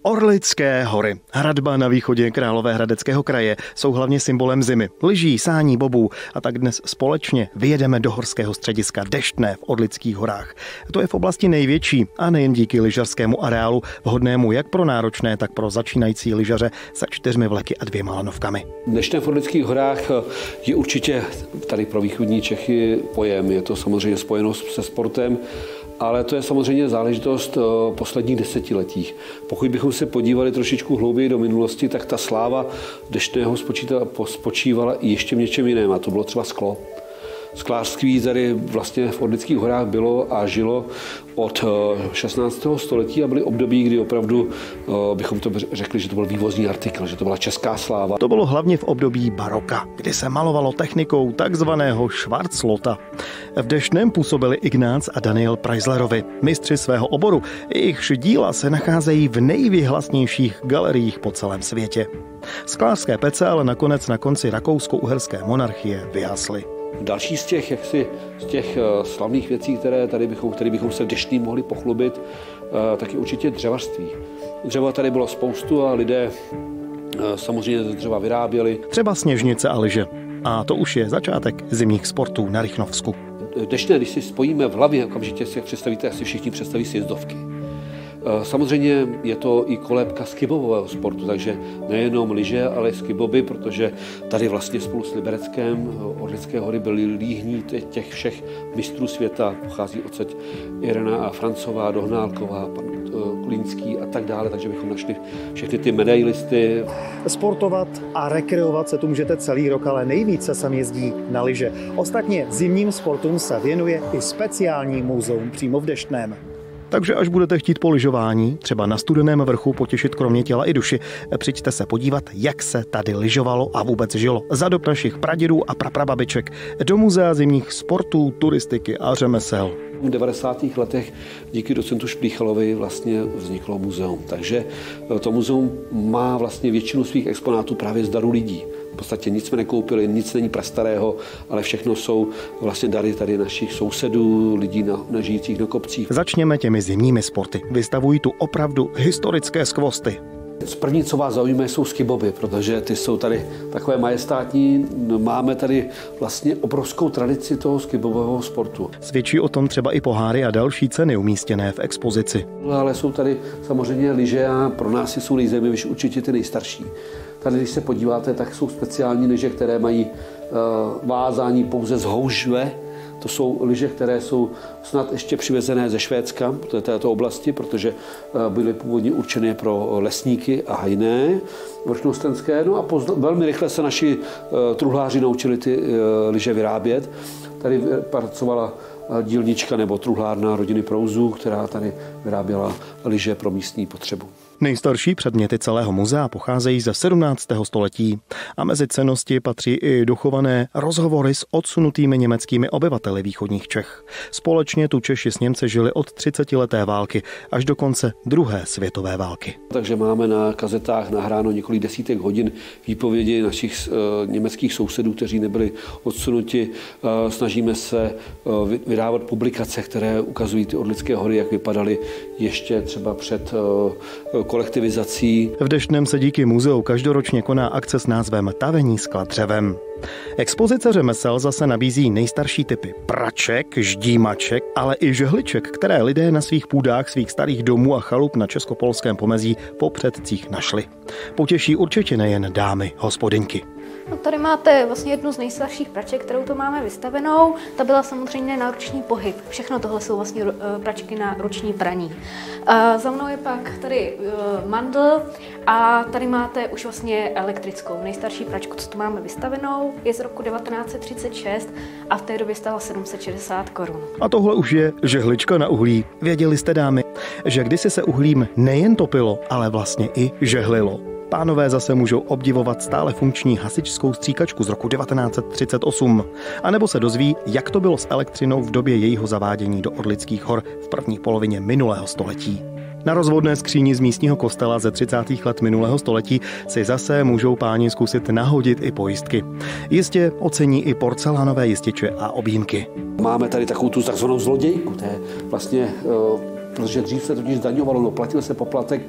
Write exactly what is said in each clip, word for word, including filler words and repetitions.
Orlické hory, hradba na východě Královéhradeckého kraje, jsou hlavně symbolem zimy. Lyží, sání, bobů a tak dnes společně vyjedeme do horského střediska Deštné v Orlických horách. To je v oblasti největší a nejen díky lyžařskému areálu, vhodnému jak pro náročné, tak pro začínající lyžaře se čtyřmi vleky a dvěma lanovkami. Deštné v Orlických horách je určitě tady pro východní Čechy pojem. Je to samozřejmě spojeno se sportem, ale to je samozřejmě záležitost posledních desetiletích. Pokud bychom se podívali trošičku hlouběji do minulosti, tak ta sláva Deštného spočívala i ještě v něčem jiném, a to bylo třeba sklo. Sklářství tady vlastně v Orlických horách bylo a žilo od šestnáctého století a byly období, kdy opravdu bychom to řekli, že to byl vývozní artikl, že to byla česká sláva. To bylo hlavně v období baroka, kdy se malovalo technikou takzvaného Schwarzlota. V Deštném působili Ignác a Daniel Preislerovi, mistři svého oboru. Jejichž díla se nacházejí v nejvyhlasnějších galeriích po celém světě. Sklářské pece ale nakonec na konci rakousko-uherské monarchie vyhasly. Další z těch, jaksi, z těch slavných věcí, které tady bychom, které bychom se v Deštný mohli pochlubit, tak je určitě dřevařství. Dřeva tady bylo spoustu a lidé samozřejmě ze dřeva vyráběli. Třeba sněžnice a lyže. A to už je začátek zimních sportů na Rychnovsku. Deštné, když si spojíme v hlavě, okamžitě si jak představíte, asi všichni představí sjezdovky. Samozřejmě je to i kolébka skibového sportu, takže nejenom lyže, ale i skiboby, protože tady vlastně spolu s Libereckem Orlické hory byly líhní těch všech mistrů světa. Pochází odsaď Irena a Francová, Dohnálková, pan Kulínský a tak dále, takže bychom našli všechny ty medailisty. Sportovat a rekreovat se tu můžete celý rok, ale nejvíce sem jezdí na lyže. Ostatně zimním sportům se věnuje i speciální muzeum přímo v Deštném. Takže až budete chtít po lyžování, třeba na Studeném vrchu, potěšit kromě těla i duši, přijďte se podívat, jak se tady lyžovalo a vůbec žilo za dob našich pradědů a praprababiček do muzea zimních sportů, turistiky a řemesel. V devadesátých letech díky docentu Šplíchalovi vlastně vzniklo muzeum, takže to muzeum má vlastně většinu svých exponátů právě z darů lidí. V podstatě nic jsme nekoupili, nic není prastarého, ale všechno jsou vlastně dary tady našich sousedů, lidí na, na žijících na kopcích. Začněme těmi zimními sporty. Vystavují tu opravdu historické skvosty. Z první, co vás zaujíme, jsou skiboby, protože ty jsou tady takové majestátní. Máme tady vlastně obrovskou tradici toho skibového sportu. Svědčí o tom třeba i poháry a další ceny umístěné v expozici. Ale jsou tady samozřejmě lyže a pro nás jsou lyžemi určitě ty nejstarší. Tady, když se podíváte, tak jsou speciální lyže, které mají uh, vázání pouze z houžve. To jsou lyže, které jsou snad ještě přivezené ze Švédska, do této oblasti, protože byly původně určené pro lesníky a hajné vrchnostenské. No a pozd- velmi rychle se naši uh, truhláři naučili ty uh, lyže vyrábět. Tady pracovala dílnička nebo truhlárna rodiny Prouzů, která tady vyráběla lyže pro místní potřebu. Nejstarší předměty celého muzea pocházejí ze sedmnáctého století a mezi cennosti patří i dochované rozhovory s odsunutými německými obyvateli východních Čech. Společně tu Češi s Němci žili od třicetileté války až do konce druhé světové války. Takže máme na kazetách nahráno několik desítek hodin výpovědi našich uh, německých sousedů, kteří nebyli odsunuti. Uh, snažíme se uh, vydávat publikace, které ukazují ty Orlické hory, jak vypadaly ještě třeba před uh, kolektivizací. V Deštném se díky muzeu každoročně koná akce s názvem Tavení skla dřevem. Expozice řemesel zase nabízí nejstarší typy praček, ždímaček, ale i žehliček, které lidé na svých půdách svých starých domů a chalup na českopolském pomezí po předcích našli. Potěší určitě nejen dámy hospodyňky. No, tady máte vlastně jednu z nejstarších praček, kterou tu máme vystavenou. Ta byla samozřejmě na ruční pohyb. Všechno tohle jsou vlastně pračky na ruční praní. A za mnou je pak tady mandl a tady máte už vlastně elektrickou. Nejstarší pračku, co tu máme vystavenou, je z roku devatenáct set třicet šest a v té době stála sedm set šedesát korun. A tohle už je žehlička na uhlí. Věděli jste, dámy, že kdysi se uhlím nejen topilo, ale vlastně i žehlilo. Pánové zase můžou obdivovat stále funkční hasičskou stříkačku z roku devatenáct set třicet osm. A nebo se dozví, jak to bylo s elektřinou v době jejího zavádění do Orlických hor v první polovině minulého století. Na rozvodné skříni z místního kostela ze třicátých let minulého století si zase můžou páni zkusit nahodit i pojistky. Jistě ocení i porcelánové jističe a objímky. Máme tady takovou tu takzvanou zlodějku, to je vlastně, protože dřív se totiž zdaňovalo, no, platil se poplatek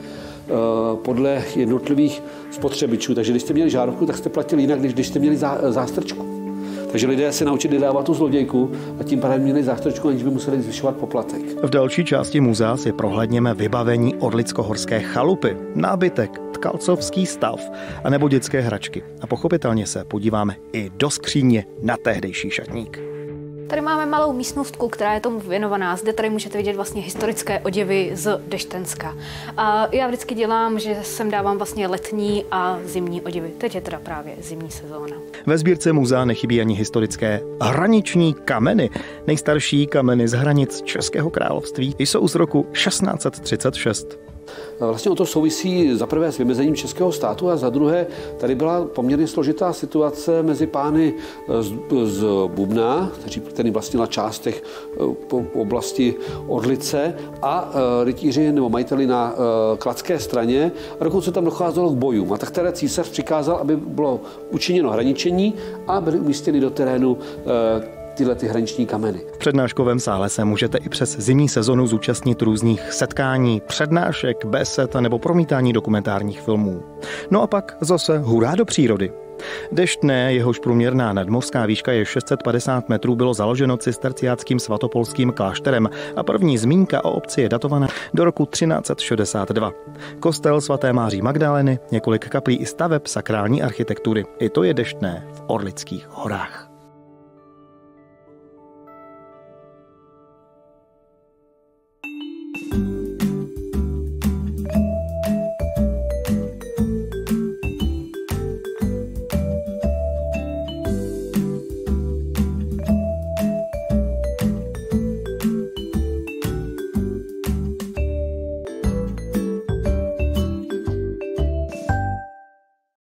podle jednotlivých spotřebičů. Takže když jste měli žárovku, tak jste platili jinak, než když jste měli zástrčku. Takže lidé se naučili dávat tu zlodějku a tím pádem měli zástrčku, aniž by museli zvyšovat poplatek. V další části muzea si prohlédněme vybavení orlicko-horské chalupy, nábytek, tkalcovský stav a nebo dětské hračky. A pochopitelně se podíváme i do skříně na tehdejší šatník. Tady máme malou místnostku, která je tomu věnovaná. Zde tady můžete vidět vlastně historické oděvy z Deštenska. A já vždycky dělám, že sem dávám vlastně letní a zimní oděvy. Teď je teda právě zimní sezóna. Ve sbírce muzea nechybí ani historické hraniční kameny. Nejstarší kameny z hranic Českého království jsou z roku šestnáct set třicet šest. Vlastně o to souvisí za prvé s vymezením českého státu a za druhé tady byla poměrně složitá situace mezi pány z, z Bubna, který vlastnila část těch oblasti Orlice a rytíři nebo majiteli na kladské straně a dokonce tam docházelo k bojům. A tak teda císař přikázal, aby bylo učiněno hraničení a byly umístěny do terénu tyhle ty hraniční kameny. V přednáškovém sále se můžete i přes zimní sezonu zúčastnit různých setkání, přednášek, besed nebo promítání dokumentárních filmů. No a pak zase hurá do přírody. Deštné, jehož průměrná nadmořská výška je šest set padesát metrů, bylo založeno cisterciáckým svatopolským klášterem a první zmínka o obci je datovaná do roku třináct set šedesát dva. Kostel svaté Máří Magdaleny, několik kaplí i staveb sakrální architektury. I to je Deštné v Orlických horách.